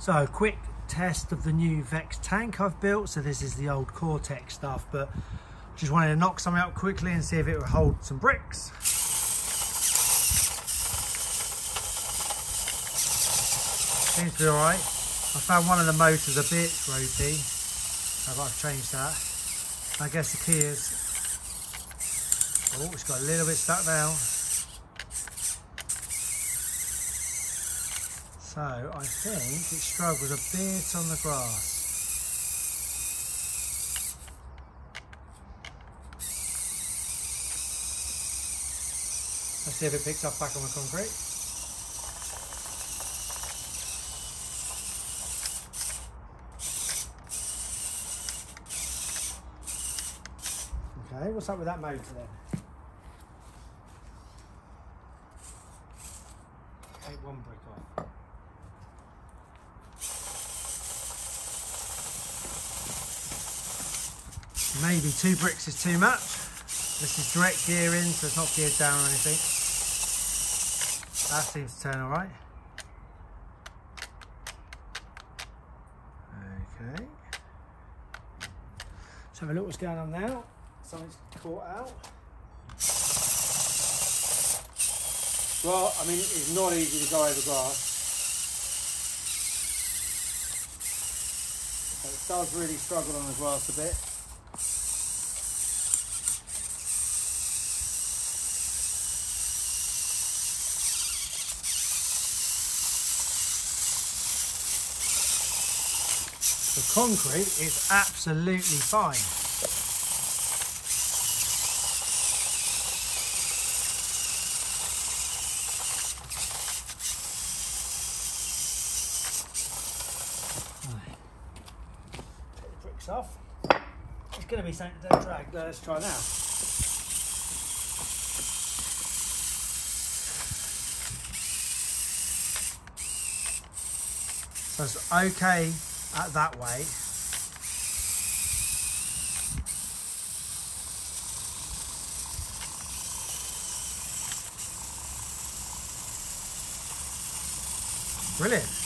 So a quick test of the new VEX tank I've built. So this is the old Cortex stuff, but just wanted to knock some out quickly and see if it would hold some bricks. Seems to be alright. I found one of the motors a bit ropey. I've changed that. I guess the key is, oh, it's got a little bit stuck now. So I think it struggles a bit on the grass. Let's see if it picks up back on the concrete. Okay, what's up with that motor then? Take one brick off. Maybe 2 bricks is too much. This is direct gear in, so it's not geared down or anything. That seems to turn all right. Okay. Let's have a look what's going on now. Something's caught out. Well, I mean, it's not easy to go over grass. So it does really struggle on the grass a bit. The concrete is absolutely fine. Right. Take the bricks off. It's going to be something to drag. Let's try now. So it's okay that way. Brilliant.